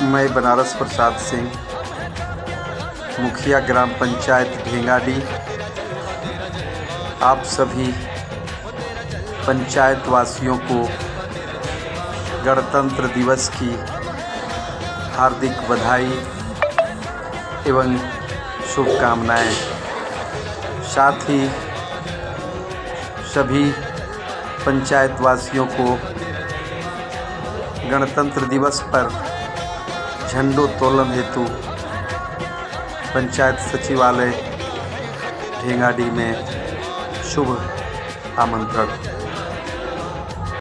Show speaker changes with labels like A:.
A: मैं बनारस प्रसाद सिंह, मुखिया ग्राम पंचायत ढेंगाडी, आप सभी पंचायत वासियों को गणतंत्र दिवस की हार्दिक बधाई एवं शुभकामनाएं। साथ ही सभी पंचायत वासियों को गणतंत्र दिवस पर झंडोत्तोलन हेतु पंचायत सचिवालय ढेंगाडी में शुभ आमंत्रण।